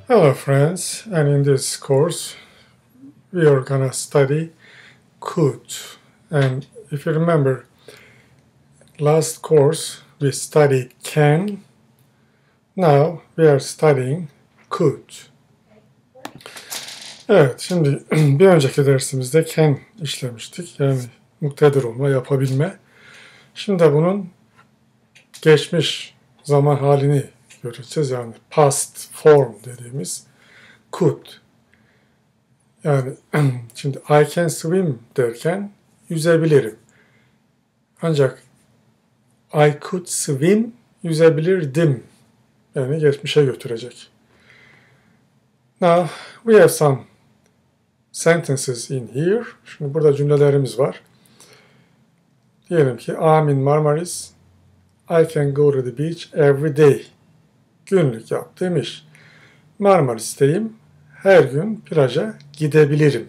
Hello friends, and in this course we are gonna study could. And if you remember, last course we studied can, now we are studying could. Evet, şimdi bir önceki dersimizde can işlemiştik. Yani muktedir olma, yapabilme. Şimdi de bunun geçmiş zaman halini göreceğiz. Yani past form dediğimiz could. Yani şimdi I can swim derken yüzebilirim. Ancak I could swim yüzebilirdim. Yani geçmişe götürecek. Now we have some sentences in here. Şimdi burada cümlelerimiz var. Diyelim ki I'm in Marmaris. I can go to the beach every day. Günlük yaptığım iş. Marmaris'teyim. Her gün plaja gidebilirim.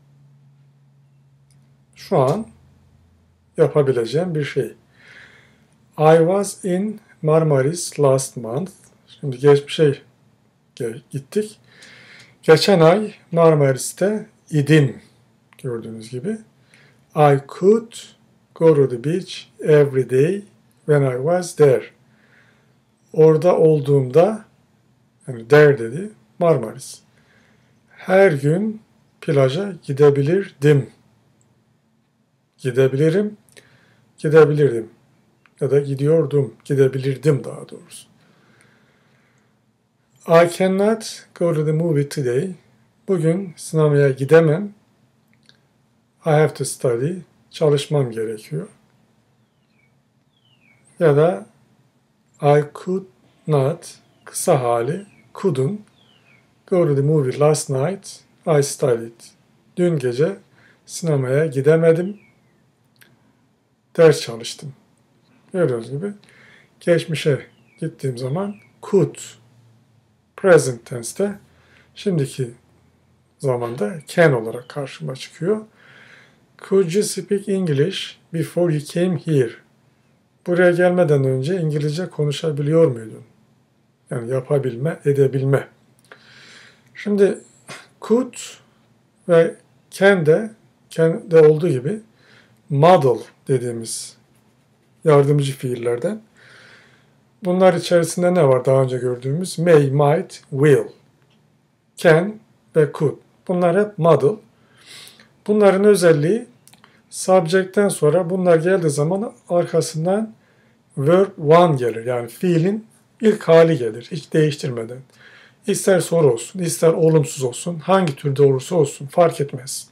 Şu an yapabileceğim bir şey. I was in Marmaris last month. Şimdi geçmişe gittik. Geçen ay Marmaris'te idim. Gördüğünüz gibi. I could go to the beach every day when I was there. Orada olduğumda, yani there dedi, Marmaris. Her gün plaja gidebilirdim. Gidebilirim, gidebilirdim. Ya da gidiyordum, gidebilirdim daha doğrusu. I cannot go to the movie today. Bugün sinemaya gidemem. I have to study. Çalışmam gerekiyor. Ya da I could not, kısa hali, couldn't go to the movie last night. I studied. Dün gece sinemaya gidemedim. Ders çalıştım. Gördüğünüz gibi geçmişe gittiğim zaman could, present tense'te, şimdiki zamanda can olarak karşıma çıkıyor. Could you speak English before you came here? Buraya gelmeden önce İngilizce konuşabiliyor muydun? Yani yapabilme, edebilme. Şimdi could ve can'de olduğu gibi model dediğimiz yardımcı fiillerden. Bunlar içerisinde ne var daha önce gördüğümüz? May, might, will. Can ve could. Bunlar hep model. Bunların özelliği subject'ten sonra bunlar geldiği zaman arkasından verb one gelir. Yani fiilin ilk hali gelir. Hiç değiştirmeden. İster soru olsun, ister olumsuz olsun, hangi türde olursa olsun fark etmez.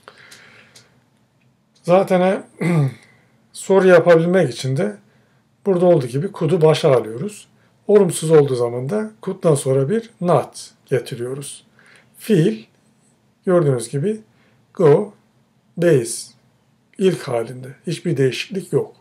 Zaten soru yapabilmek için de burada olduğu gibi could'u başa alıyoruz. Olumsuz olduğu zaman da could'dan sonra bir not getiriyoruz. Fiil gördüğünüz gibi go, base ilk halinde. Hiçbir değişiklik yok.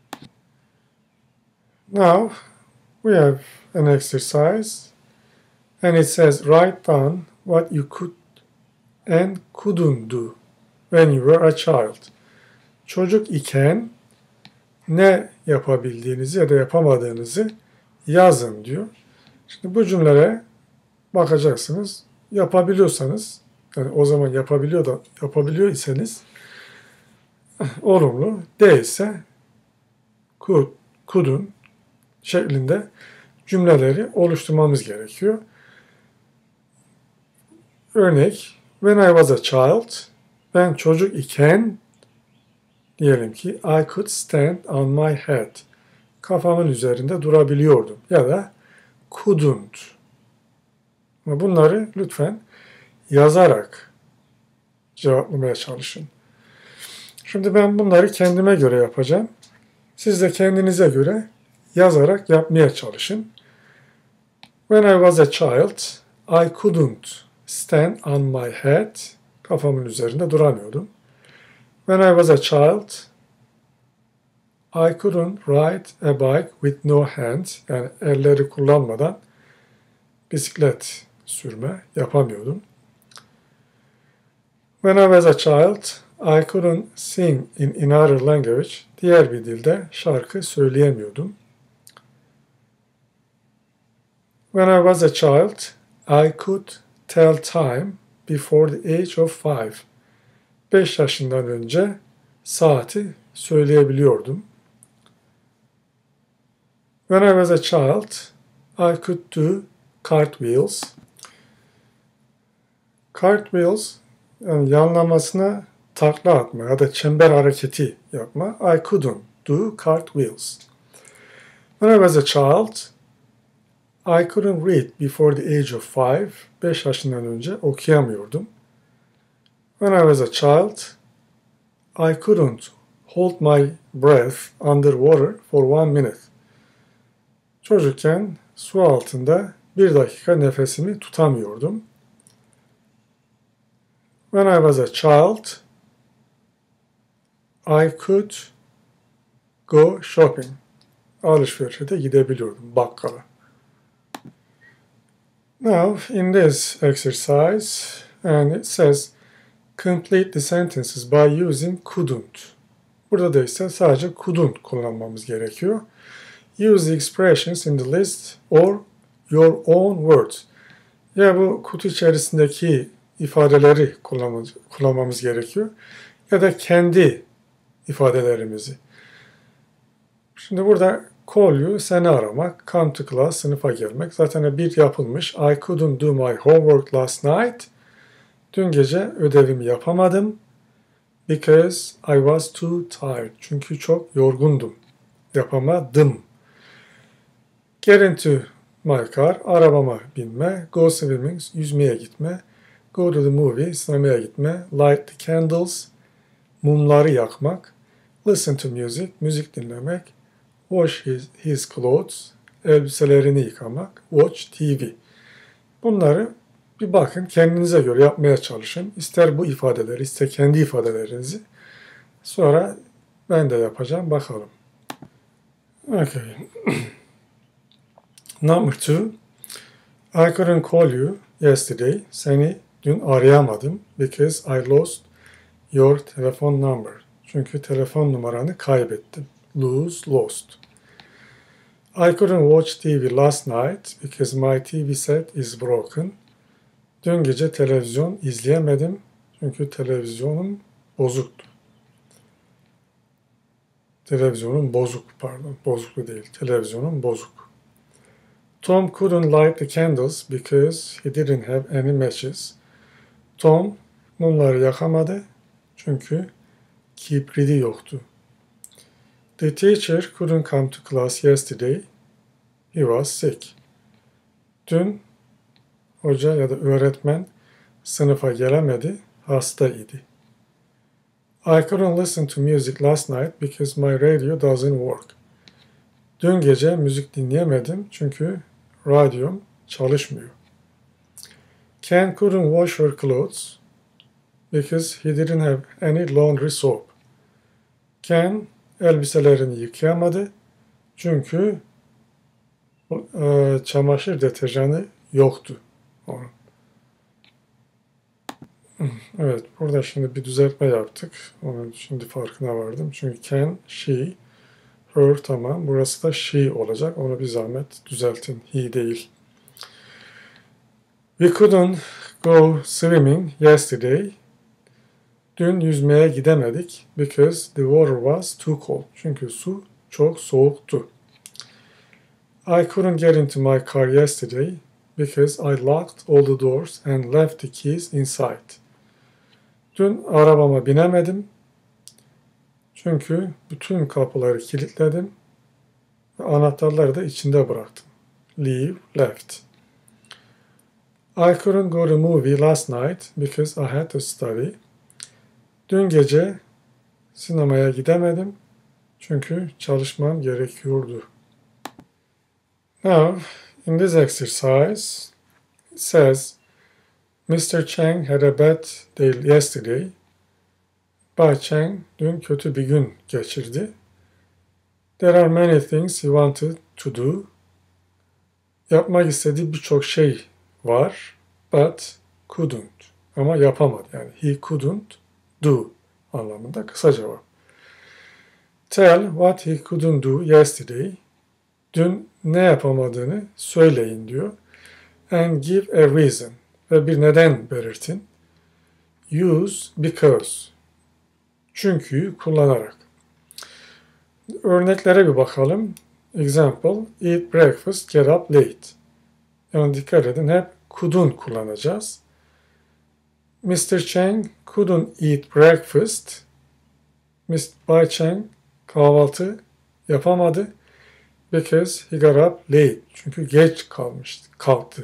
Now we have an exercise and it says write down what you could and couldn't do when you were a child. Çocuk iken ne yapabildiğinizi ya da yapamadığınızı yazın diyor. Şimdi bu cümlelere bakacaksınız. Yapabiliyorsanız, yani o zaman yapabiliyor iseniz olumlu, değilse could'un şeklinde cümleleri oluşturmamız gerekiyor. Örnek, when I was a child, ben çocuk iken diyelim ki I could stand on my head. Kafamın üzerinde durabiliyordum. Ya da couldn't. Ama bunları lütfen yazarak cevaplamaya çalışın. Şimdi ben bunları kendime göre yapacağım. Siz de kendinize göre yazarak yapmaya çalışın. When I was a child, I couldn't stand on my head. Kafamın üzerinde duramıyordum. When I was a child, I couldn't ride a bike with no hands. Yani elleri kullanmadan bisiklet sürme yapamıyordum. When I was a child, I couldn't sing in another language. Diğer bir dilde şarkı söyleyemiyordum. When I was a child, I could tell time before the age of 5. 5 yaşından önce saati söyleyebiliyordum. When I was a child, I could do cartwheels. Cartwheels, yani yanlamasına takla atma ya da çember hareketi yapma. I couldn't do cartwheels. When I was a child, I couldn't read before the age of 5. 5 yaşından önce okuyamıyordum. When I was a child, I couldn't hold my breath underwater for 1 minute. Çocukken su altında 1 dakika nefesimi tutamıyordum. When I was a child, I could go shopping. Alışverişe de gidebiliyordum, bakkala. Now, in this exercise, and it says, complete the sentences by using couldn't. Burada da ise sadece couldn't kullanmamız gerekiyor. Use the expressions in the list or your own words. Ya bu kutu içerisindeki ifadeleri kullanmamız gerekiyor ya da kendi ifadelerimizi. Şimdi burada call you, seni aramak, come to class, sınıfa gelmek. Zaten bir yapılmış. I couldn't do my homework last night. Dün gece ödevimi yapamadım. Because I was too tired. Çünkü çok yorgundum. Yapamadım. Get into my car. Arabama binme. Go swimming. Yüzmeye gitme. Go to the movie. Sinemaya gitme. Light the candles. Mumları yakmak. Listen to music. Müzik dinlemek. Wash his clothes. Elbiselerini yıkamak. Watch TV. Bunları bir bakın, kendinize göre yapmaya çalışın. İster bu ifadeleri, ister kendi ifadelerinizi. Sonra ben de yapacağım. Bakalım. Okay. Number 2. I couldn't call you yesterday. Seni dün arayamadım. Because I lost your telephone number. Çünkü telefon numaranı kaybettim. Lost. I couldn't watch TV last night because my TV set is broken. Dün gece televizyon izleyemedim çünkü televizyonum bozuktu. Bozuklu değil. Televizyonum bozuk. Tom couldn't light the candles because he didn't have any matches. Tom mumları yakamadı çünkü kibriti yoktu. The teacher couldn't come to class yesterday. He was sick. Dün hoca ya da öğretmen sınıfa gelemedi, hastaydı. I couldn't listen to music last night because my radio doesn't work. Dün gece müzik dinleyemedim çünkü radyom çalışmıyor. Ken couldn't wash her clothes because he didn't have any laundry soap. Ken elbiselerini yıkayamadı çünkü çamaşır deterjanı yoktu. Evet, burada şimdi bir düzeltme yaptık. Onun şimdi farkına vardım. Çünkü can, she, her tamam. Burası da she olacak. Onu bir zahmet düzeltin. He değil. We couldn't go swimming yesterday. Dün yüzmeye gidemedik. Because the water was too cold. Çünkü su çok soğuktu. I couldn't get into my car yesterday. Because I locked all the doors and left the keys inside. Dün arabama binemedim. Çünkü bütün kapıları kilitledim ve anahtarları da içinde bıraktım. Leave, left. I couldn't go to the movie last night because I had to study. Dün gece sinemaya gidemedim çünkü çalışmam gerekiyordu. Now, in this exercise, it says, Mr. Chang had a bad day yesterday. Bay Chang dün kötü bir gün geçirdi. There are many things he wanted to do. Yapmak istediği birçok şey var. But couldn't. Ama yapamadı. Yani he couldn't do anlamında kısa cevap. Tell what he couldn't do yesterday. Dün ne yapamadığını söyleyin diyor. and give a reason ve bir neden belirtin. Use because. Çünkü'yü kullanarak. Örneklere bir bakalım. Example, eat breakfast, get up late. Yani dikkat edin, hep couldn't kullanacağız. Mr. Chang couldn't eat breakfast. Bay Chang kahvaltı yapamadı. Because he got up late. Çünkü geç kalktı.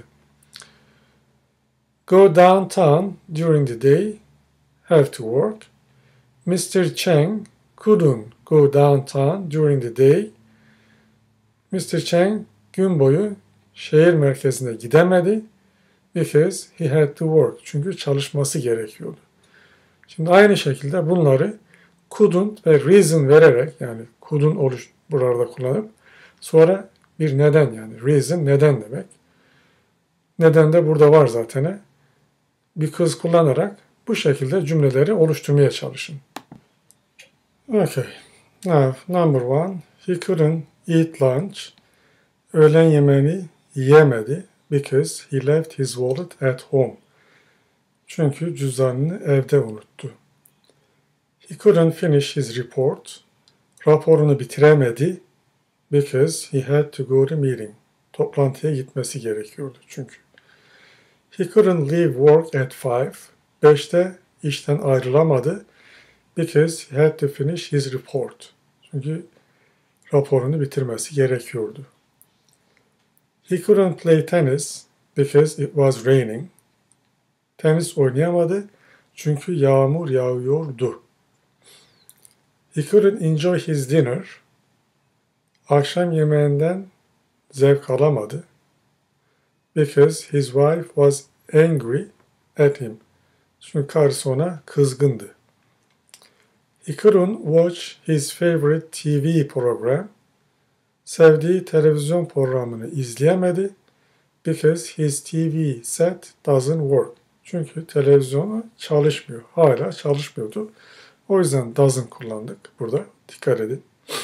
Go downtown during the day. Have to work. Mr. Chang couldn't go downtown during the day. Mr. Chang gün boyu şehir merkezine gidemedi. Because he had to work. Çünkü çalışması gerekiyordu. Şimdi aynı şekilde bunları couldn't ve reason vererek, yani couldn't burada kullanıp sonra bir neden, yani reason neden demek. Neden de burada var zaten. Because kullanarak bu şekilde cümleleri oluşturmaya çalışın. Okay. Now, number one. He couldn't eat lunch. Öğlen yemeğini yiyemedi. Because he left his wallet at home. Çünkü cüzdanını evde unuttu. He couldn't finish his report. Raporunu bitiremedi. Because he had to go to meeting. Toplantıya gitmesi gerekiyordu çünkü. He couldn't leave work at 5. 5'te işten ayrılamadı. Because he had to finish his report. Çünkü raporunu bitirmesi gerekiyordu. He couldn't play tennis because it was raining. Tenis oynayamadı çünkü yağmur yağıyordu. He couldn't enjoy his dinner. Akşam yemeğinden zevk alamadı. Because his wife was angry at him. Çünkü karısı ona kızgındı. He couldn't watch his favorite TV program. Sevdiği televizyon programını izleyemedi. Because his TV set doesn't work. Çünkü televizyonu çalışmıyor. Hala çalışmıyordu. O yüzden doesn't kullandık burada. Dikkat edin.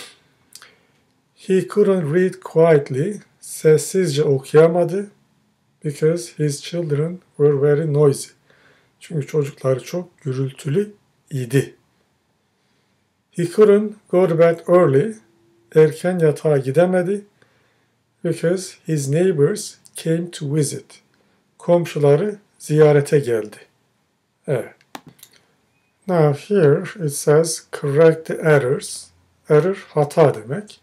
He couldn't read quietly. Sessizce okuyamadı. Because his children were very noisy. Çünkü çocukları çok gürültülü idi. He couldn't go to bed early. Erken yatağa gidemedi. Because his neighbors came to visit. Komşuları ziyarete geldi. Evet. Now here it says correct the errors. Error hata demek.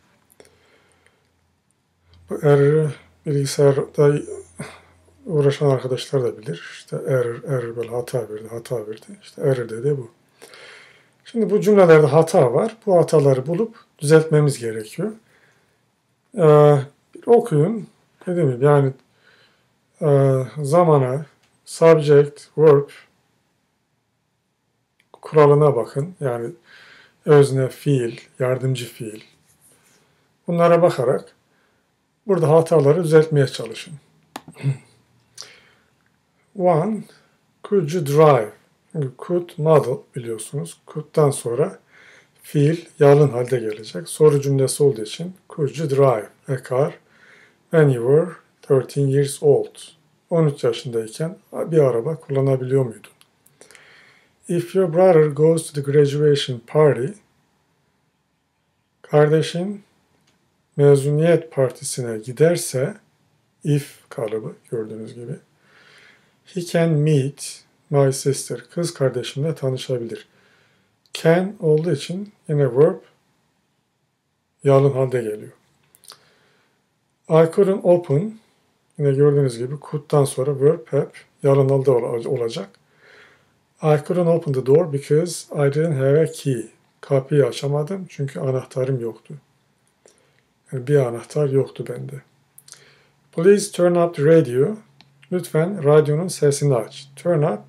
Bu error'ı bilgisayarda uğraşan arkadaşlar da bilir. İşte error böyle hata verdi. İşte error dedi bu. Şimdi bu cümlelerde hata var. Bu hataları bulup düzeltmemiz gerekiyor. Bir okuyun. Dediğim gibi yani zamana, subject, verb kuralına bakın. Yani özne, fiil, yardımcı fiil. Bunlara bakarak burada hataları düzeltmeye çalışın. One, could you drive? Çünkü could model biliyorsunuz. Could'dan sonra fiil yalın halde gelecek. Soru cümlesi olduğu için could you drive a car when you were 13 years old? 13 yaşındayken bir araba kullanabiliyor muydun? If your brother goes to the graduation party, kardeşin mezuniyet partisine giderse, if kalıbı gördüğünüz gibi, he can meet my sister, kız kardeşimle tanışabilir. Can olduğu için yine verb yalın halde geliyor. I couldn't open, yine gördüğünüz gibi could'dan sonra verb hep yalın halde olacak. I couldn't open the door because I didn't have a key. Kapıyı açamadım çünkü anahtarım yoktu. Yani bir anahtar yoktu bende. Please turn up the radio. Lütfen radyonun sesini aç. Turn up,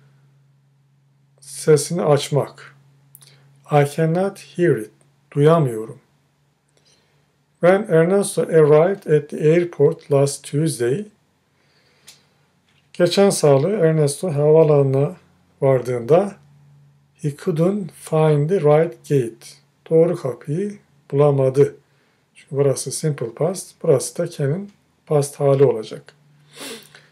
sesini açmak. I cannot hear it. Duyamıyorum. When Ernesto arrived at the airport last Tuesday, geçen salı Ernesto havaalanına vardığında he couldn't find the right gate. Doğru kapıyı bulamadı. Çünkü burası simple past, burası da can'in past hali olacak.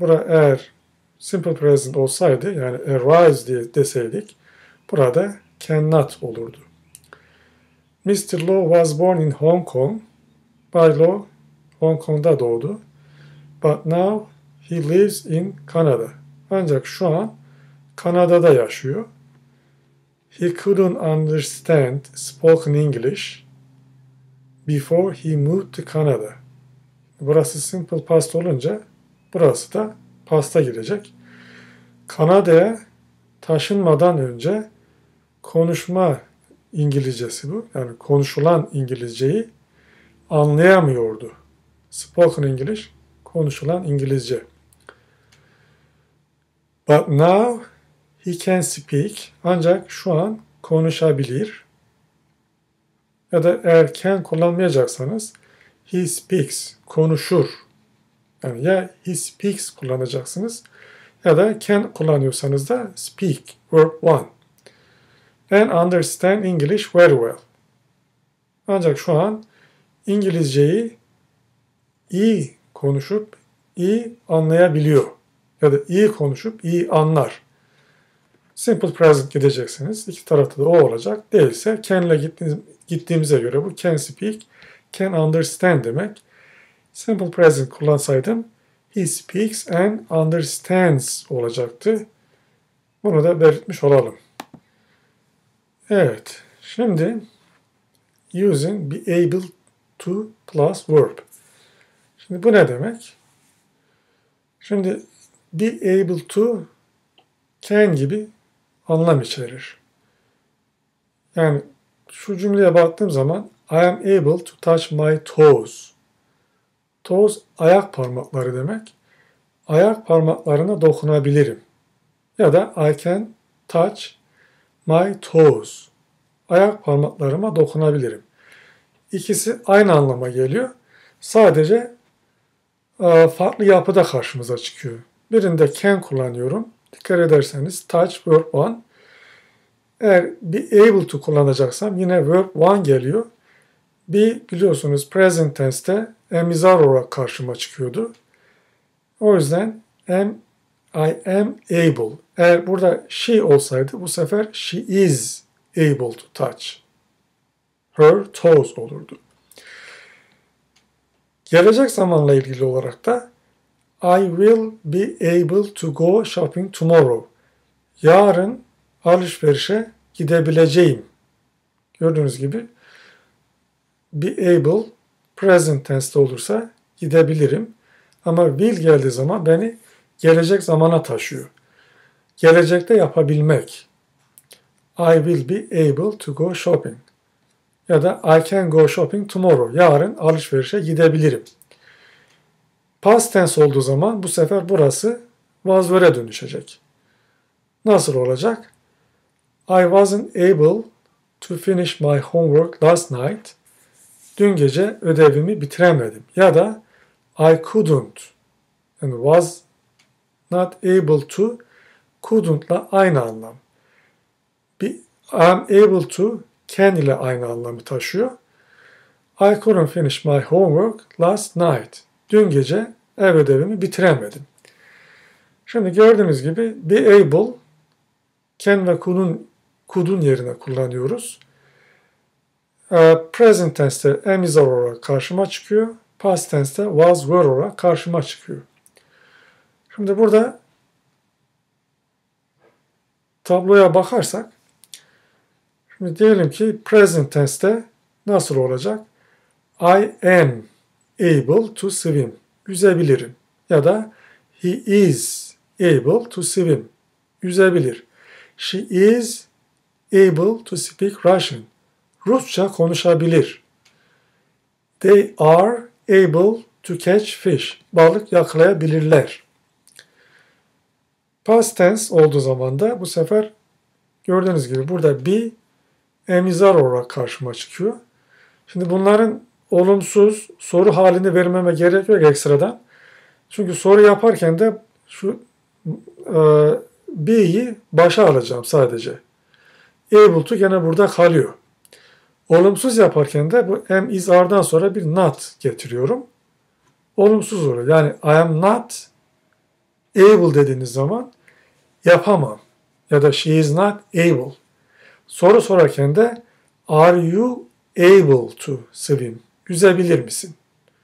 Bura eğer simple present olsaydı, yani arise diye deseydik, burada cannot olurdu. Mr. Law was born in Hong Kong. Bay Law Hong Kong'da doğdu. But now he lives in Canada. Ancak şu an Kanada'da yaşıyor. He couldn't understand spoken English before he moved to Canada. Burası simple past olunca burası da past'a girecek. Kanada'ya taşınmadan önce konuşma İngilizcesi bu. Yani konuşulan İngilizceyi anlayamıyordu. Spoken English, konuşulan İngilizce. But now he can speak. Ancak şu an konuşabilir. Ya da eğer can kullanmayacaksanız he speaks, konuşur. Yani ya he speaks kullanacaksınız ya da can kullanıyorsanız da speak, verb one. And understand English very well. Ancak şu an İngilizceyi iyi konuşup iyi anlayabiliyor. Ya da iyi konuşup iyi anlar. Simple present gideceksiniz. İki tarafta da o olacak. Değilse can'le gittiğimize göre bu can speak, can understand demek. Simple present kullansaydım he speaks and understands olacaktı. Bunu da belirtmiş olalım. Evet. Şimdi using be able to plus verb. Şimdi bu ne demek? Şimdi be able to can gibi anlam içerir. Yani şu cümleye baktığım zaman I am able to touch my toes. Toes ayak parmakları demek. Ayak parmaklarına dokunabilirim. Ya da I can touch my toes. Ayak parmaklarıma dokunabilirim. İkisi aynı anlama geliyor. Sadece farklı yapıda karşımıza çıkıyor. Birinde can kullanıyorum. Dikkat ederseniz touch verb one. Eğer be able to kullanacaksam yine verb one geliyor. Be biliyorsunuz present tense'te emizar olarak karşıma çıkıyordu. O yüzden I am able. Eğer burada she olsaydı bu sefer she is able to touch her toes olurdu. Gelecek zamanla ilgili olarak da I will be able to go shopping tomorrow. Yarın alışverişe gidebileceğim. Gördüğünüz gibi be able present tense'te olursa gidebilirim. Ama will geldiği zaman beni gelecek zamana taşıyor. Gelecekte yapabilmek. I will be able to go shopping. Ya da I can go shopping tomorrow. Yarın alışverişe gidebilirim. Past tense olduğu zaman bu sefer burası was were'e dönüşecek. Nasıl olacak? I wasn't able to finish my homework last night. Dün gece ödevimi bitiremedim. Ya da I couldn't and was not able to couldn't'la aynı anlam. I'm able to can ile aynı anlamı taşıyor. I couldn't finish my homework last night. Dün gece ev ödevimi bitiremedim. Şimdi gördüğünüz gibi be able can ve could'un yerine kullanıyoruz. Present tense'te am is are olarak karşıma çıkıyor. Past tense'te was were olarak karşıma çıkıyor. Şimdi burada tabloya bakarsak şimdi diyelim ki present tense'te nasıl olacak? I am able to swim. Yüzebilirim. Ya da he is able to swim. Yüzebilir. She is able to speak Russian. Rusça konuşabilir. They are able to catch fish. Balık yakalayabilirler. Past tense olduğu zaman da bu sefer gördüğünüz gibi burada be emizar olarak karşıma çıkıyor. Şimdi bunların olumsuz soru halini vermeme gerek yok ekstradan. Çünkü soru yaparken de şu be'yi başa alacağım sadece. Able to gene burada kalıyor. Olumsuz yaparken de bu am is are'dan sonra bir not getiriyorum. Olumsuz oluyor. Yani I am not Able dediğiniz zaman yapamam ya da she is not able. Soru sorarken de are you able to swim? Yüzebilir misin?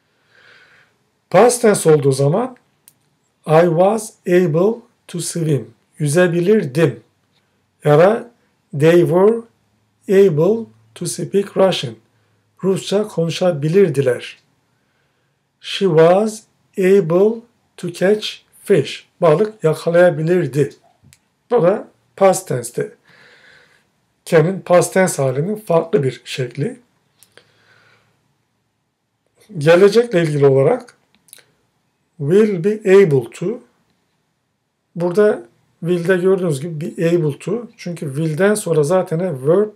Past tense olduğu zaman I was able to swim. Yüzebilirdim. Ya da they were able to speak Russian. Rusça konuşabilirdiler. She was able to catch fish. Balık yakalayabilirdi. Bu da past tense'te. Can'in past tense halinin farklı bir şekli. Gelecekle ilgili olarak will be able to. Burada will'de gördüğünüz gibi be able to. Çünkü will'den sonra zaten verb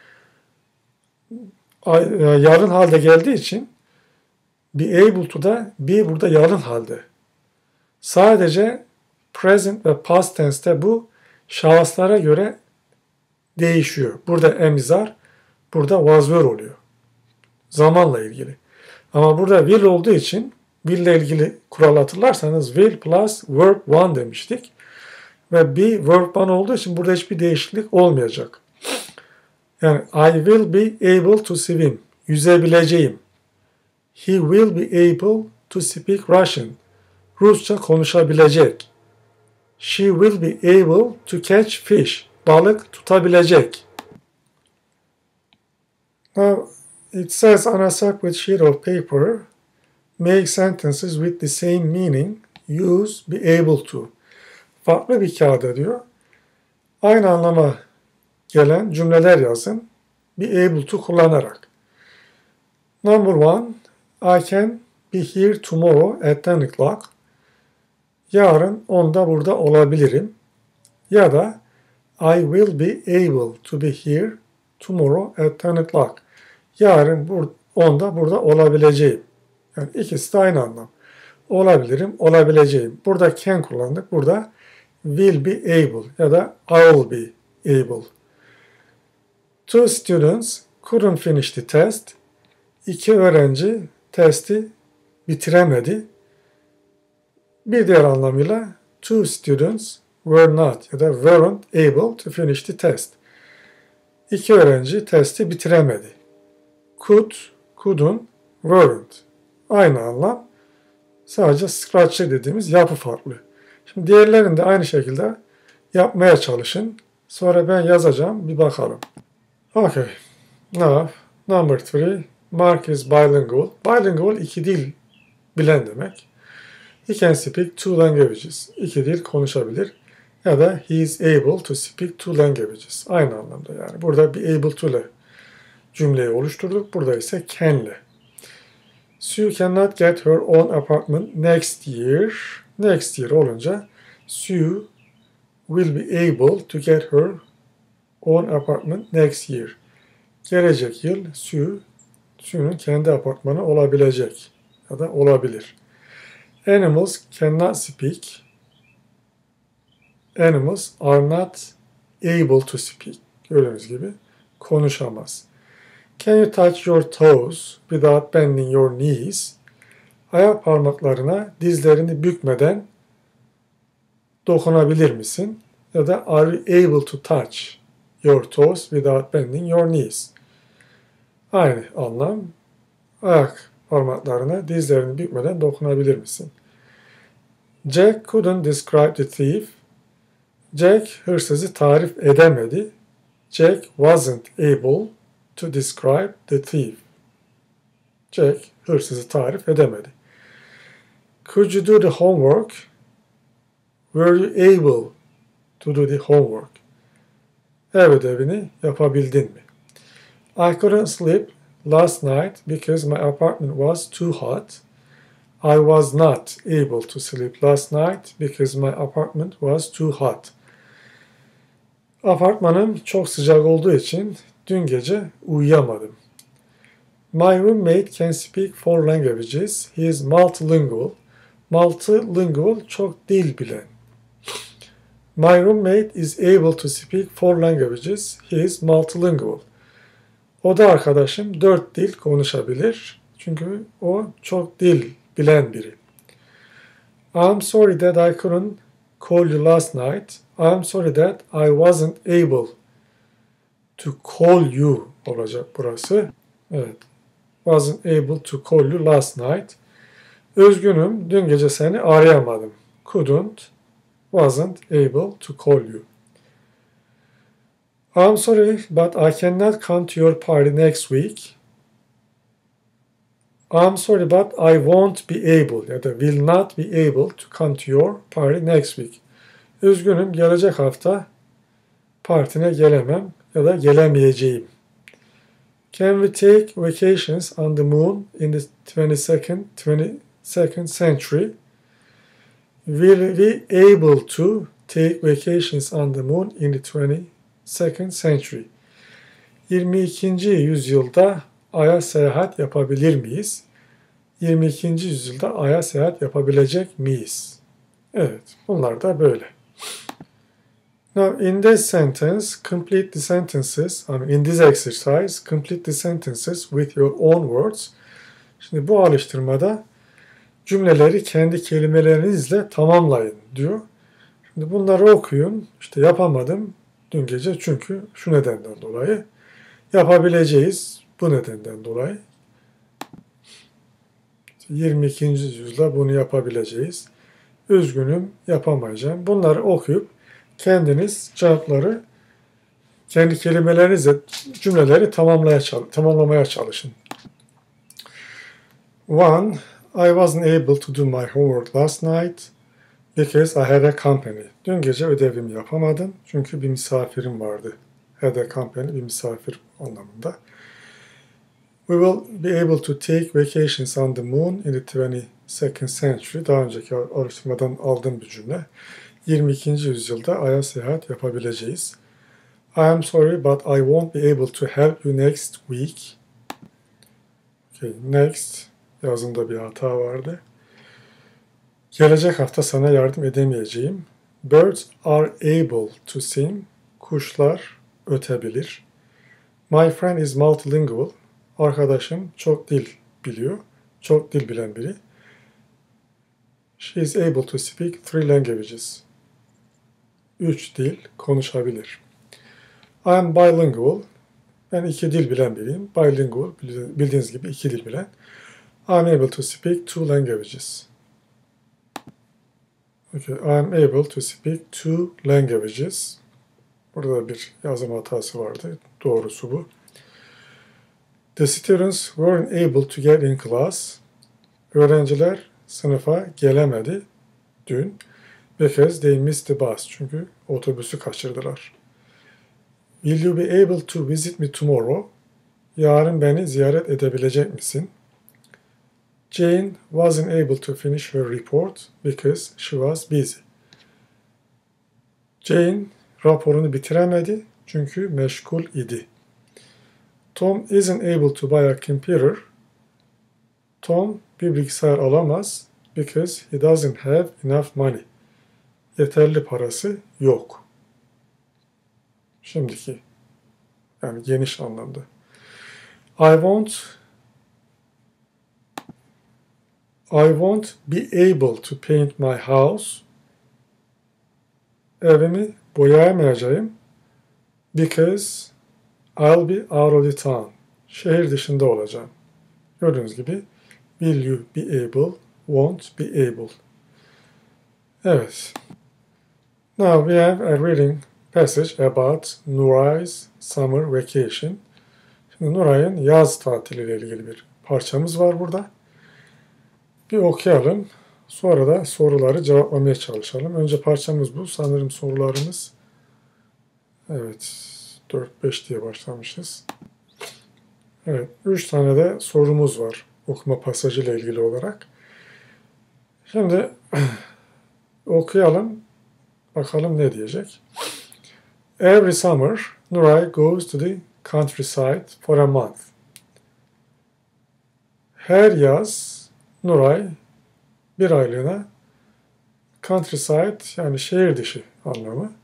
yarın halde geldiği için be able to da be burada yarın halde. Sadece present ve past tense'te bu şahıslara göre değişiyor. Burada am is are, burada was were oluyor. Zamanla ilgili. Ama burada will olduğu için will ile ilgili kural hatırlarsanız will plus verb one demiştik. Ve be verb one olduğu için burada hiçbir değişiklik olmayacak. Yani I will be able to swim. Yüzebileceğim. He will be able to speak Russian. Rusça konuşabilecek. She will be able to catch fish. Balık tutabilecek. Now, it says on a separate sheet of paper, make sentences with the same meaning, use be able to. Farklı bir kağıda diyor. Aynı anlama gelen cümleler yazın. Be able to kullanarak. Number one, I can be here tomorrow at 10 o'clock. Yarın 10'da burada olabilirim. Ya da I will be able to be here tomorrow at 10 o'clock. Yarın 10'da burada olabileceğim. Yani ikisi de aynı anlam. Olabilirim, olabileceğim. Burada can kullandık. Burada will be able ya da I will be able. Two students couldn't finish the test. İki öğrenci testi bitiremedi. Bir diğer anlamıyla two students were not ya da weren't able to finish the test. İki öğrenci testi bitiremedi. Could, couldn't, weren't. Aynı anlam. Sadece scratcher dediğimiz yapı farklı. Şimdi diğerlerini de aynı şekilde yapmaya çalışın. Sonra ben yazacağım. Bir bakalım. Okay. Now, number 3. Mark is bilingual. Bilingual iki dil bilen demek. He can speak two languages. İki dil konuşabilir. Ya da he is able to speak two languages. Aynı anlamda yani. Burada be able to ile cümleyi oluşturduk. Burada ise can ile. Sue cannot get her own apartment next year. Next year olunca Sue will be able to get her own apartment next year. Gelecek yıl Sue'nun kendi apartmanı olabilecek ya da olabilir. Animals cannot speak. Animals are not able to speak. Gördüğünüz gibi konuşamaz. Can you touch your toes without bending your knees? Ayak parmaklarına dizlerini bükmeden dokunabilir misin? Ya da are you able to touch your toes without bending your knees? Aynı anlam. Ayak parmaklarına dizlerini bükmeden dokunabilir misin? Jack couldn't describe the thief. Jack hırsızı tarif edemedi. Jack wasn't able to describe the thief. Jack hırsızı tarif edemedi. Could you do the homework? Were you able to do the homework? Ev ödevini yapabildin mi? I couldn't sleep last night because my apartment was too hot. I was not able to sleep last night because my apartment was too hot. Apartmanım çok sıcak olduğu için dün gece uyuyamadım. My roommate can speak four languages. He is multilingual. Multilingual çok dil bilen. My roommate is able to speak four languages. He is multilingual. Oda arkadaşım 4 dil konuşabilir. Çünkü o çok dil bilen biri. I'm sorry that I couldn't call you last night. I'm sorry that I wasn't able to call you olacak burası. Evet. Wasn't able to call you last night. Üzgünüm, dün gece seni arayamadım. Couldn't, wasn't able to call you. I'm sorry, but I cannot come to your party next week. I'm sorry, but I won't be able ya da will not be able to come to your party next week. Üzgünüm, gelecek hafta partine gelemem ya da gelemeyeceğim. Can we take vacations on the moon in the 22nd century? Will we able to take vacations on the moon in the 22nd century? 22. yüzyılda Ay'a seyahat yapabilir miyiz? 22. yüzyılda Ay'a seyahat yapabilecek miyiz? Evet, bunlar da böyle. Now, in this sentence, complete the sentences, in this exercise, complete the sentences with your own words. Şimdi bu alıştırmada cümleleri kendi kelimelerinizle tamamlayın diyor. Şimdi bunları okuyun. İşte yapamadım dün gece çünkü şu nedenden dolayı. Yapabileceğiz bu nedenden dolayı. 22. yüzyılda bunu yapabileceğiz. Üzgünüm, yapamayacağım. Bunları okuyup kendiniz cevapları kendi kelimelerinizle cümleleri tamamlamaya çalışın. 1. I wasn't able to do my homework last night because I had a company. Dün gece ödevimi yapamadım çünkü bir misafirim vardı. Had a company, bir misafir anlamında. We will be able to take vacations on the moon in the 22nd century. Daha önceki araştırmadan aldığım bir cümle. 22. yüzyılda Ay'a seyahat yapabileceğiz. I am sorry but I won't be able to help you next week. Okay, next yazımda bir hata vardı. Gelecek hafta sana yardım edemeyeceğim. Birds are able to sing. Kuşlar ötebilir. My friend is multilingual. Arkadaşım çok dil biliyor. Çok dil bilen biri. She is able to speak 3 languages. 3 dil konuşabilir. I am bilingual. Ben 2 dil bilen biriyim. Bilingual, bildiğiniz gibi 2 dil bilen. I am able to speak 2 languages. Okay, I am able to speak 2 languages. Burada bir yazım hatası vardı. Doğrusu bu. The students weren't able to get in class. Öğrenciler sınıfa gelemedi dün. Because they missed the bus. Çünkü otobüsü kaçırdılar. Will you be able to visit me tomorrow? Yarın beni ziyaret edebilecek misin? Jane wasn't able to finish her report because she was busy. Jane raporunu bitiremedi çünkü meşgul idi. Tom isn't able to buy a computer. Tom bir bilgisayar alamaz because he doesn't have enough money. Yeterli parası yok. Şimdiki, yani geniş anlamda. I won't be able to paint my house. Evimi boyayamayacağım. Because I'll be out of the town. Şehir dışında olacağım. Gördüğünüz gibi will you be able, won't be able. Evet. Now we have a reading passage about Nuray's summer vacation. Şimdi Nuray'ın yaz tatiliyle ilgili bir parçamız var burada. Bir okuyalım. Sonra da soruları cevaplamaya çalışalım. Önce parçamız bu. Sanırım sorularımız evet 4-5 diye başlamışız. Evet 3 tane de sorumuz var okuma pasajı ile ilgili olarak. Şimdi okuyalım. Bakalım ne diyecek. Every summer Nuray goes to the countryside for a month. Her yaz Nuray bir aylığına countryside yani şehir dışı anlamı.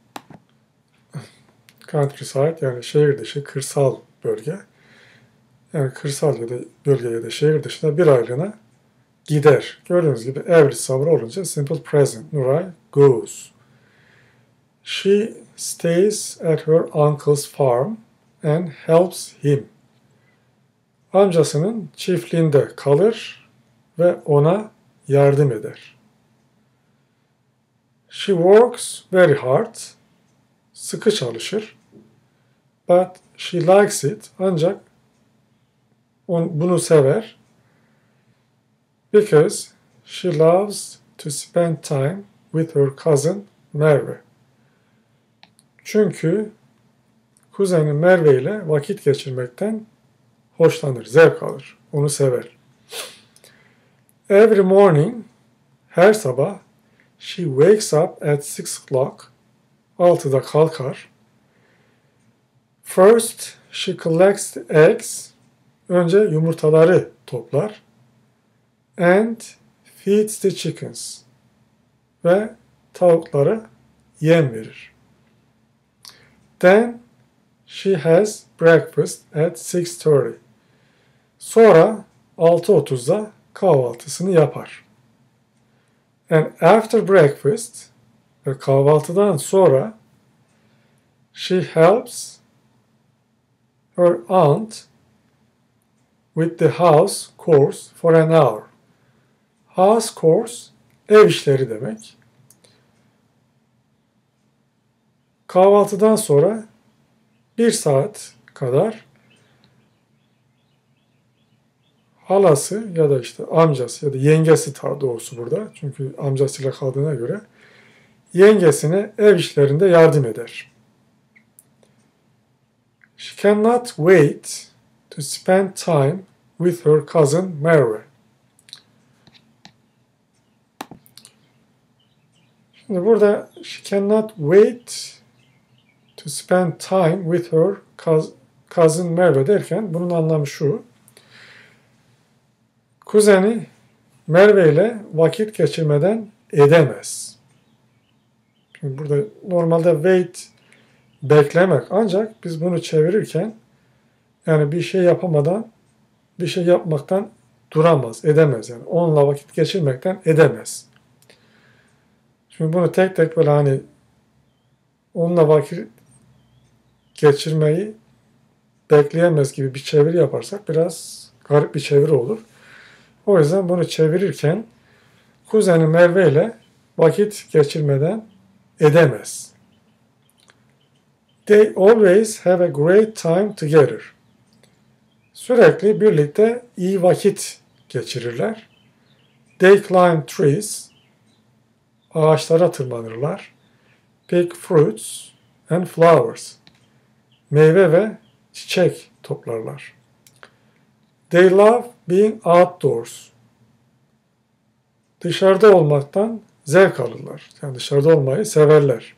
Countryside yani şehir dışı, kırsal bölge. Yani kırsal ya da bölge ya da şehir dışına bir aylığına gider. Gördüğünüz gibi every summer olunca simple present. Nuray goes. She stays at her uncle's farm and helps him. Amcasının çiftliğinde kalır ve ona yardım eder. She works very hard. Sıkı çalışır. But she likes it. Ancak bunu sever. Because she loves to spend time with her cousin Merve. Çünkü kuzeni Merve ile vakit geçirmekten hoşlanır, zevk alır. Onu sever. Every morning, her sabah, she wakes up at 6 o'clock. 6'da kalkar. First, she collects the eggs. Önce yumurtaları toplar. And feeds the chickens. Ve tavuklara yem verir. Then, she has breakfast at 6:30. Sonra 6:30'da kahvaltısını yapar. And after breakfast ve kahvaltıdan sonra she helps her aunt with the house chores for an hour. House chores ev işleri demek. Kahvaltıdan sonra 1 saat kadar halası ya da işte amcası ya da yengesi daha doğrusu burada. Çünkü amcasıyla kaldığına göre yengesine ev işlerinde yardım eder. She cannot wait to spend time with her cousin Merve. Şimdi burada she cannot wait to spend time with her cousin Merve derken bunun anlamı şu. Kuzeni Merve ile vakit geçirmeden edemez. Şimdi burada normalde wait beklemek ancak biz bunu çevirirken yani bir şey yapamadan bir şey yapmaktan duramaz, edemez. Yani onunla vakit geçirmekten edemez. Şimdi bunu tek tek böyle hani onunla vakit geçirmeyi bekleyemez gibi bir çeviri yaparsak biraz garip bir çeviri olur. O yüzden bunu çevirirken kuzeni Merve ile vakit geçirmeden edemez. They always have a great time together. Sürekli birlikte iyi vakit geçirirler. They climb trees. Ağaçlara tırmanırlar. Pick fruits and flowers. Meyve ve çiçek toplarlar. They love being outdoors. Dışarıda olmaktan zevk alırlar. Yani dışarıda olmayı severler.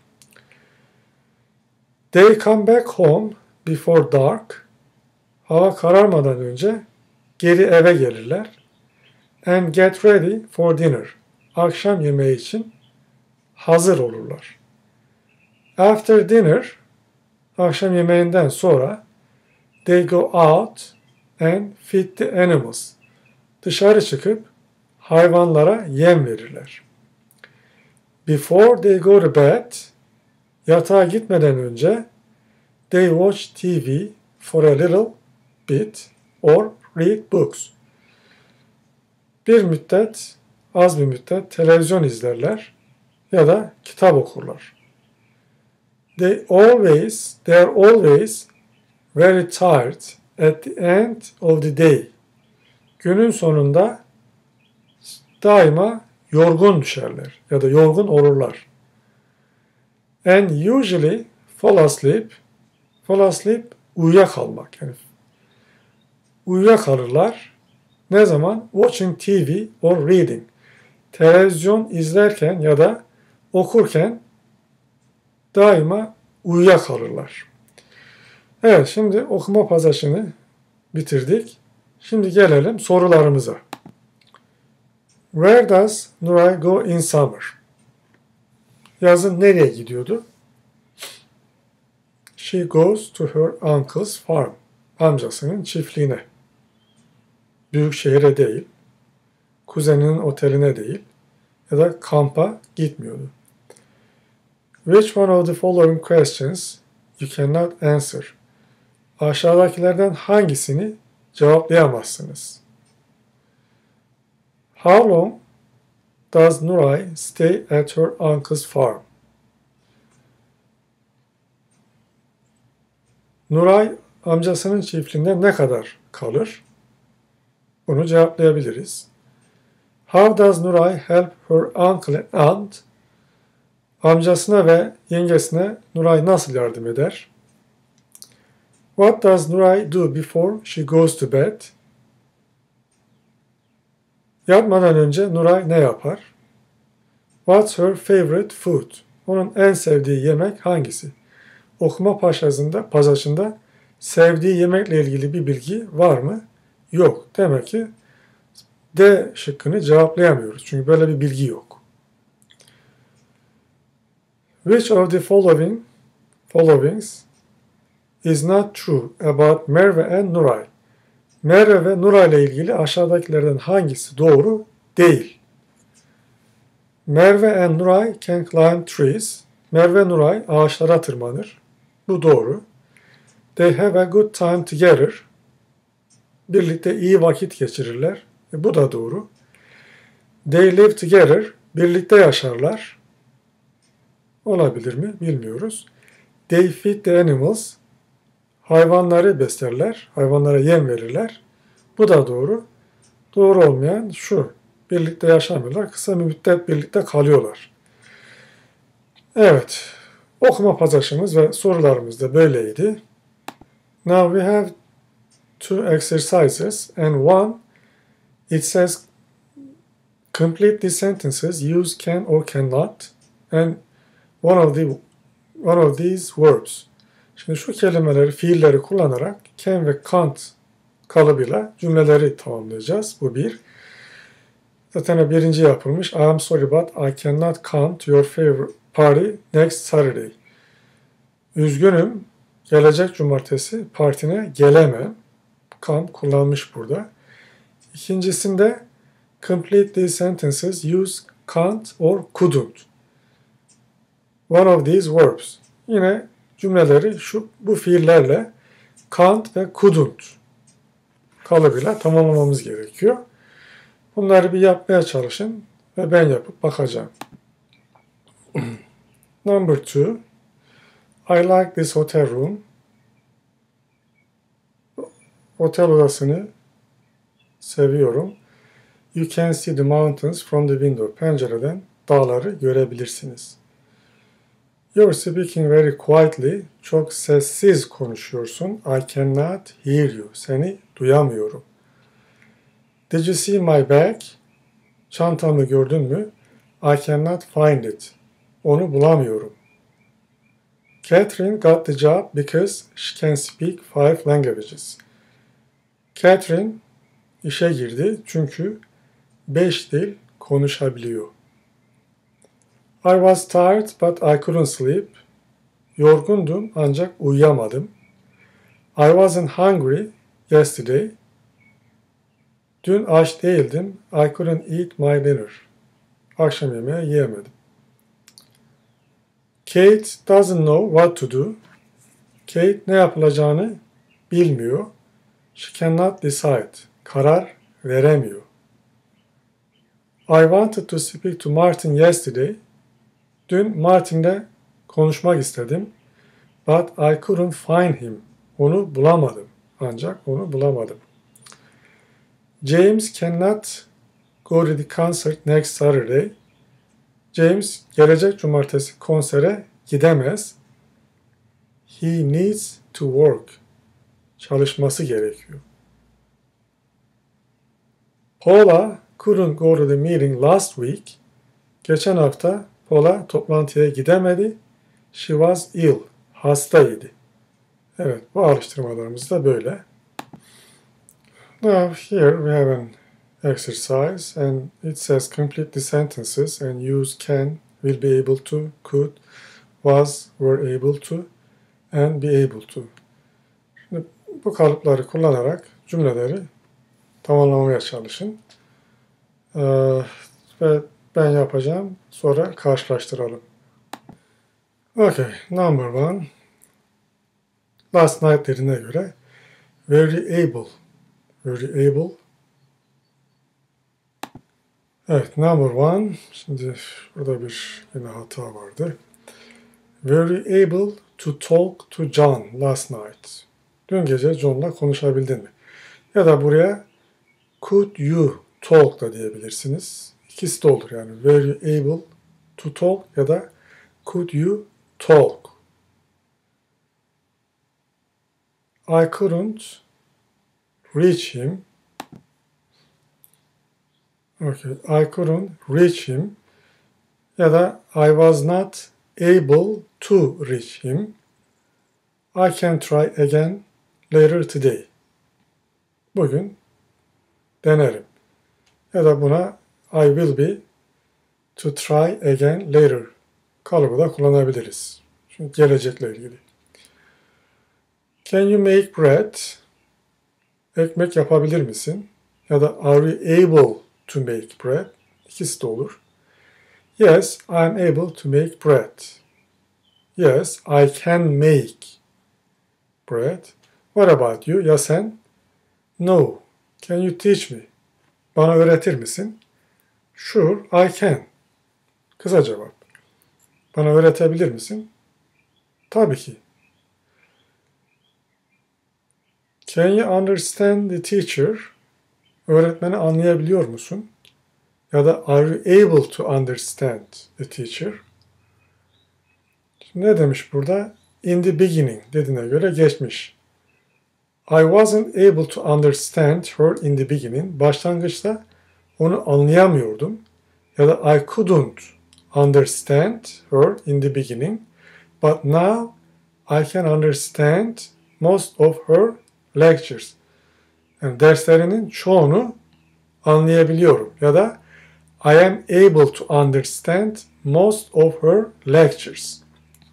They come back home before dark. Hava kararmadan önce geri eve gelirler. And get ready for dinner. Akşam yemeği için hazır olurlar. After dinner, akşam yemeğinden sonra they go out and feed the animals. Dışarı çıkıp hayvanlara yem verirler. Before they go to bed, yatağa gitmeden önce they watch TV for a little bit or read books. Bir müddet, az bir müddet televizyon izlerler ya da kitap okurlar. They are always very tired at the end of the day. Günün sonunda daima yorgun düşerler ya da yorgun olurlar. And usually fall asleep uyuyakalmak. Yani uyuyakalırlar. Ne zaman? Watching TV or reading. Televizyon izlerken ya da okurken daima uyuyakalırlar. Evet, şimdi okuma pasajını bitirdik. Şimdi gelelim sorularımıza. Where does Nuray go in summer? Yazın nereye gidiyordu? She goes to her uncle's farm. Amcasının çiftliğine. Büyük şehre değil. kuzeninin oteline değil ya da kampa gitmiyordu. Which one of the following questions you cannot answer? Aşağıdakilerden hangisini cevaplayamazsınız? How long does Nuray stay at her uncle's farm? Nuray amcasının çiftliğinde ne kadar kalır? Bunu cevaplayabiliriz. How does Nuray help her uncle and aunt? Amcasına ve yengesine Nuray nasıl yardım eder? What does Nuray do before she goes to bed? Yatmadan önce Nuray ne yapar? What's her favorite food? Onun en sevdiği yemek hangisi? Okuma pasajında sevdiği yemekle ilgili bir bilgi var mı? Yok. Demek ki D şıkkını cevaplayamıyoruz. Çünkü böyle bir bilgi yok. Which of the followings is not true about Merve and Nuray? Merve ve Nuray ile ilgili aşağıdakilerden hangisi doğru değil? Merve and Nuray can climb trees. Merve Nuray ağaçlara tırmanır. Bu doğru. They have a good time together. Birlikte iyi vakit geçirirler. Bu da doğru. They live together. Birlikte yaşarlar. Olabilir mi? Bilmiyoruz. They feed the animals. Hayvanları beslerler. Hayvanlara yem verirler. Bu da doğru. Doğru olmayan şu. Birlikte yaşamıyorlar. Kısa bir müddet birlikte kalıyorlar. Evet. Okuma pasajımız ve sorularımız da böyleydi. Now we have two exercises and one it says complete the sentences use can or cannot and one of these verbs. Şimdi şu kelimeleri, fiilleri kullanarak can ve can't kalıbıyla cümleleri tamamlayacağız. Bu bir. Zaten birinci yapılmış. I am sorry but I cannot come to your favorite party next Saturday. Üzgünüm, gelecek cumartesi partine gelemem. Come kullanmış burada. İkincisinde complete these sentences use can't or couldn't. One of these verbs. Yine cümleleri bu fiillerle can't ve couldn't kalıbıyla tamamlamamız gerekiyor. Bunları bir yapmaya çalışın ve ben yapıp bakacağım. Number 2. I like this hotel room. Otel odasını seviyorum. You can see the mountains from the window. Pencereden dağları görebilirsiniz. You're speaking very quietly. Çok sessiz konuşuyorsun. I cannot hear you. Seni duyamıyorum. Did you see my bag? Çantamı gördün mü? I cannot find it. Onu bulamıyorum. Catherine got the job because she can speak 5 languages. Catherine işe girdi çünkü 5 dil konuşabiliyor. I was tired but I couldn't sleep. Yorgundum ancak uyuyamadım. I wasn't hungry yesterday. Dün aç değildim. I couldn't eat my dinner. Akşam yemeği yiyemedim. Kate doesn't know what to do. Kate ne yapılacağını bilmiyor. She cannot decide. Karar veremiyor. I wanted to speak to Martin yesterday. Dün Martin'le konuşmak istedim. But I couldn't find him. Onu bulamadım. Ancak onu bulamadım. James cannot go to the concert next Saturday. James gelecek cumartesi konsere gidemez. He needs to work. Çalışması gerekiyor. Paula couldn't go to the meeting last week. Geçen hafta Paula toplantıya gidemedi. She was ill. Hastaydı. Evet, bu alıştırmalarımız da böyle. Now here we have an exercise and it says complete the sentences and use can, will be able to, could, was, were able to and be able to. Şimdi bu kalıpları kullanarak cümleleri tamamlamaya çalışın. Ve ben yapacağım. Sonra karşılaştıralım. Okay, number one. Last night dediğine göre very able. Very able. Evet, number one. Şimdi burada bir yine hata vardı. Very able to talk to John last night. Dün gece John'la konuşabildin mi? Ya da buraya could you talk da diyebilirsiniz. İkisi de olur yani. Very able to talk ya da could you talk. I couldn't reach him. Okay, I couldn't reach him. Ya da I was not able to reach him. I can try again later today. Bugün denerim. Ya da buna I will be to try again later kalıbı da kullanabiliriz. Çünkü gelecekle ilgili. Can you make bread? Ekmek yapabilir misin? Ya da are you able to make bread? İkisi de olur. Yes, I am able to make bread. Yes, I can make bread. What about you? Ya sen? No. Can you teach me? Bana öğretir misin? Sure, I can. Kısa cevap. Bana öğretebilir misin? Tabii ki. Can you understand the teacher? Öğretmeni anlayabiliyor musun? Ya da are you able to understand the teacher? Şimdi ne demiş burada? In the beginning dediğine göre geçmiş. I wasn't able to understand her in the beginning. Başlangıçta onu anlayamıyordum. Ya da I couldn't understand her in the beginning. But now I can understand most of her lectures. Yani derslerinin çoğunu anlayabiliyorum. Ya da I am able to understand most of her lectures.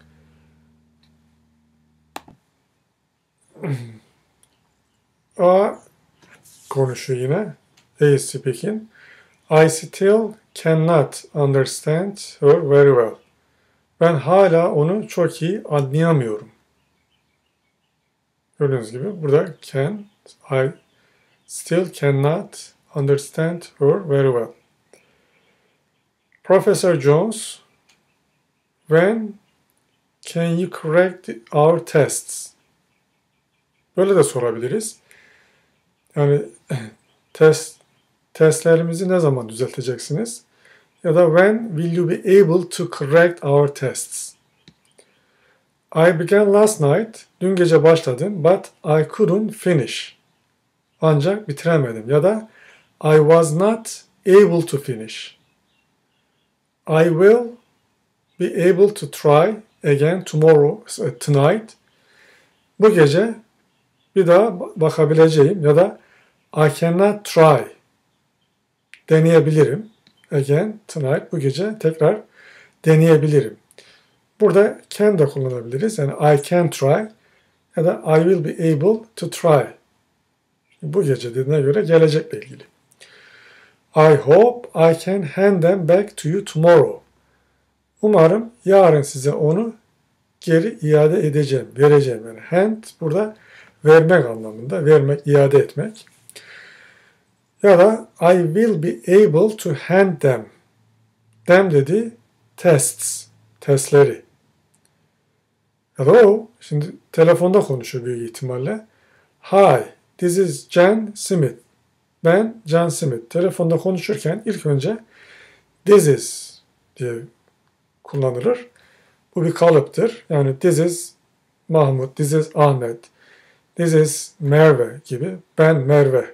A konuşuyor yine. A is speaking. I still cannot understand her very well. Ben hala onu çok iyi anlayamıyorum. Gördüğünüz gibi burada can, I still cannot understand her very well. Professor Jones, when can you correct our tests? Böyle de sorabiliriz. Yani testlerimizi ne zaman düzelteceksiniz? Ya da when will you be able to correct our tests? I began last night. Dün gece başladım. But I couldn't finish. Ancak bitiremedim. Ya da I was not able to finish. I will be able to try again tomorrow, tonight. Bu gece bir daha bakabileceğim. Ya da I cannot try. Deneyebilirim. Again tonight. Bu gece tekrar deneyebilirim. Burada can de kullanabiliriz. Yani I can try ya da I will be able to try. Bu gece dediğine göre gelecekle ilgili. I hope I can hand them back to you tomorrow. Umarım yarın size onu geri iade edeceğim, vereceğim. Yani hand burada vermek anlamında, vermek, iade etmek. Ya da I will be able to hand them. Them dedi tests, testleri. Ya da o şimdi telefonda konuşuyor büyük ihtimalle. Hi, this is John Smith. Ben John Smith. Telefonda konuşurken ilk önce this is diye kullanılır. Bu bir kalıptır. Yani this is Mahmut, this is Ahmet, this is Merve gibi. Ben Merve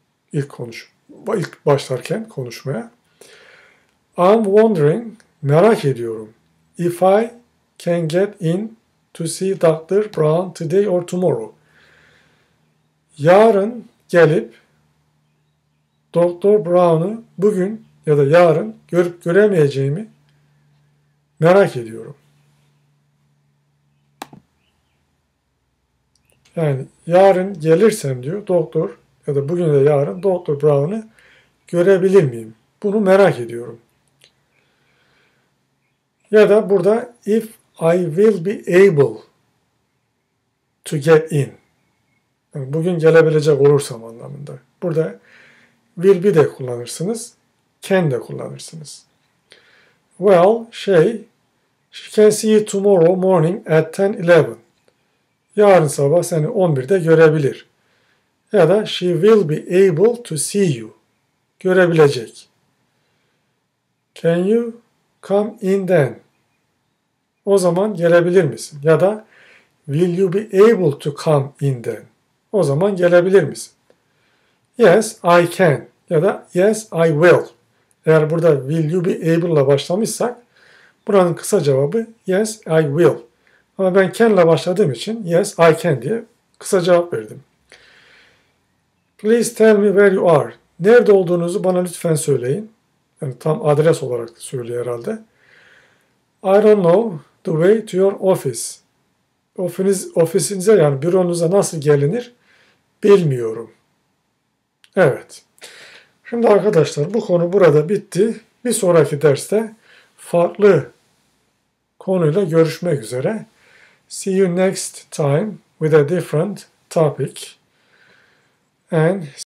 ilk başlarken konuşmaya. I'm wondering, merak ediyorum. If I can get in to see Dr. Brown today or tomorrow. Yarın gelip Dr. Brown'u bugün ya da yarın görüp göremeyeceğimi merak ediyorum. Yani yarın gelirsem diyor doktor ya da bugün de yarın Dr. Brown'u görebilir miyim? Bunu merak ediyorum. Ya da burada if I will be able to get in. Yani bugün gelebilecek olursam anlamında. Burada will be de kullanırsınız, can de kullanırsınız. Well, she can see you tomorrow morning at 10-11. Yarın sabah seni 11'de görebilir. Ya da she will be able to see you. Görebilecek. Can you come in then? O zaman gelebilir misin? Ya da will you be able to come in then? O zaman gelebilir misin? Yes, I can. Ya da yes, I will. Eğer burada will you be able ile başlamışsak buranın kısa cevabı yes, I will. Ama ben can ile başladığım için yes, I can diye kısa cevap verdim. Please tell me where you are. Nerede olduğunuzu bana lütfen söyleyin. Yani tam adres olarak söylüyor herhalde. I don't know the way to your office. Ofisinize yani büronuza nasıl gelinir bilmiyorum. Evet. Şimdi arkadaşlar bu konu burada bitti. Bir sonraki derste farklı konuyla görüşmek üzere. See you next time with a different topic. And